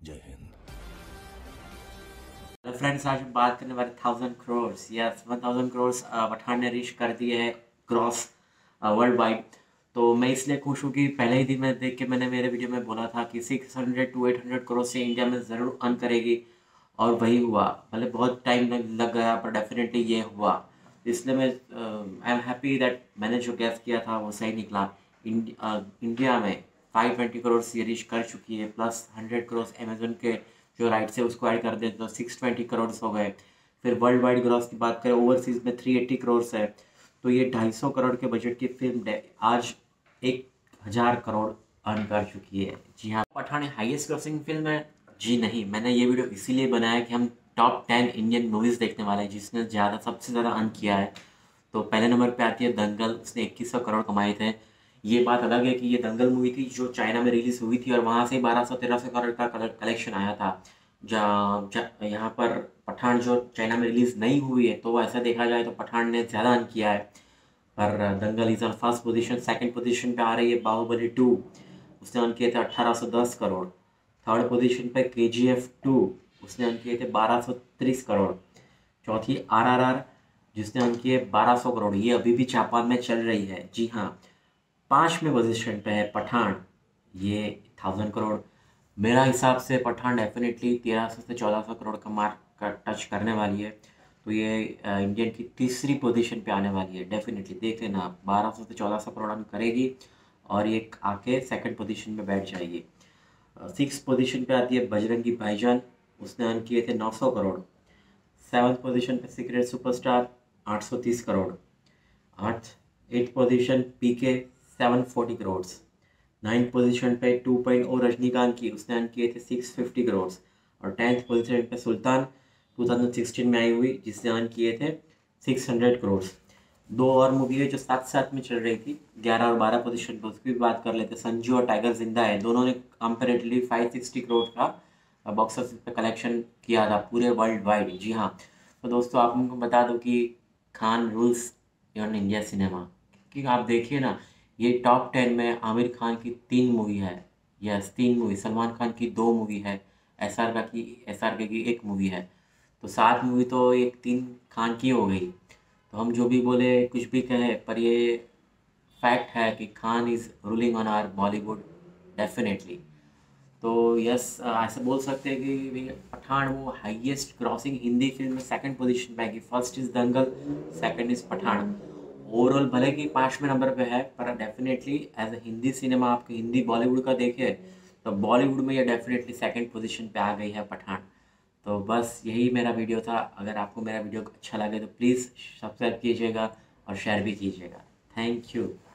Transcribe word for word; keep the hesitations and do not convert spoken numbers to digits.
जय Hind. Hello friends, आज हम बात करने वाले thousand crore yes one thousand crore Pathaan ने रीच कर दिए है क्रॉस वर्ल्ड वाइड। तो मैं इसलिए खुश हूँ कि पहले ही दिन में देख के मैंने मेरे वीडियो में बोला था कि six hundred to eight hundred crore से इंडिया में ज़रूर अर्न करेगी, और वही हुआ। भले बहुत टाइम लग, लग गया पर डेफिनेटली ये हुआ। इसलिए मैं आई एम हैप्पी दैट मैंने जो गैस किया था वो सही निकला। इंड, uh, इंडिया में फाइव ट्वेंटी करोड़ ये रीच कर चुकी है, प्लस हंड्रेड करोड़ अमेजोन के जो राइट्स है उसको ऐड कर दें तो सिक्स ट्वेंटी करोड़ हो गए। फिर वर्ल्ड वाइड ग्रॉस की बात करें, ओवरसीज में थ्री एट्टी करोड़ है। तो ये ढाई सौ करोड़ के बजट की फिल्म आज एक हज़ार करोड़ अर्न कर चुकी है। जी हाँ, पठान हाईएस्ट ग्रॉसिंग फिल्म है। जी नहीं, मैंने ये वीडियो इसीलिए बनाया कि हम टॉप टेन इंडियन मूवीज़ देखने वाले हैं जिसने ज़्यादा सबसे ज़्यादा अर्न किया है। तो पहले नंबर पे आती है दंगल, उसने इक्कीस सौ करोड़ कमाए थे। ये बात अलग है कि ये दंगल मूवी थी जो चाइना में रिलीज हुई थी और वहाँ से बारह सौ तेरह सौ करोड़ का कलेक्शन आया था। जहाँ जा, यहाँ पर पठान जो चाइना में रिलीज नहीं हुई है, तो ऐसा देखा जाए तो पठान ने ज़्यादा अर्न किया है। पर Dangal is on first position. Second position पे आ रही है बाहुबली टू, उसने अर्न किए थे अठारह सौ दस करोड़। थर्ड पोजीशन पे के जी एफ टू, उसने अर्न किए थे बारह सौ तीस करोड़। चौथी आर आर आर, जिसने अर्न किए बारह सौ करोड़। ये अभी भी जापान में चल रही है। जी हाँ, पाँचवें पोजीशन पे है पठान, ये थाउजेंड करोड़। मेरा हिसाब से पठान डेफिनेटली तेरह सौ से चौदह सौ करोड़ का मार्क का टच करने वाली है। तो ये इंडियन की तीसरी पोजीशन पे आने वाली है। डेफिनेटली देख लेना, बारह सौ से चौदह सौ करोड़ रन करेगी और ये आके सेकंड पोजीशन में बैठ जाएगी। सिक्स पोजीशन पे आती है बजरंगी भाईजान, उसने अर्न किए थे नौ सौ करोड़। सेवन्थ पोजीशन पे सीक्रेट सुपरस्टार, आठ सौ तीस करोड़। आठ eight position PK, seven forty crore. Ninth position पे टू पॉइंट ओ रजनीकांत की, उसने अर्न किए थे सिक्स फिफ्टी करोड़। और टेंथ पोजीशन पे सुल्तान टू थाउजेंड सिक्सटीन में आई हुई, जिसने अर्न किए थे सिक्स हंड्रेड करोड़। दो और मूवी है जो साथ साथ में चल रही थी, ग्यारह और बारह पोजीशन पे, उसकी भी बात कर लेते हैं। संजू और टाइगर जिंदा है, दोनों ने कंपेरेटिवली फाइव सिक्सटी करोड़ का बॉक्स ऑफिस पे कलेक्शन किया था पूरे वर्ल्ड वाइड। जी हाँ, तो दोस्तों आप उनको बता दो कि Khan rules in India cinema. कि आप देखिए ना, ये टॉप टेन में आमिर खान की तीन मूवी है, यस तीन मूवी, सलमान खान की दो मूवी है, एस आर का की एस आर के की एक मूवी है। तो सात मूवी तो एक तीन खान की हो गई। तो हम जो भी बोले कुछ भी कहें, पर ये फैक्ट है कि Khan is ruling on our Bollywood definitely. तो यस, ऐसे बोल सकते हैं कि भैया पठान वो हाईएस्ट क्रॉसिंग हिंदी फिल्म में सेकंड पोजीशन पे आएगी। First is Dangal, second is Pathaan. Overall भले कि पाँचवें नंबर पे है, पर definitely as a Hindi cinema आपके हिंदी बॉलीवुड का देखे तो बॉलीवुड में ये डेफिनेटली सेकंड पोजीशन पे आ गई है पठान। तो बस यही मेरा वीडियो था। अगर आपको मेरा वीडियो अच्छा लगे तो प्लीज़ सब्सक्राइब कीजिएगा और शेयर भी कीजिएगा। Thank you.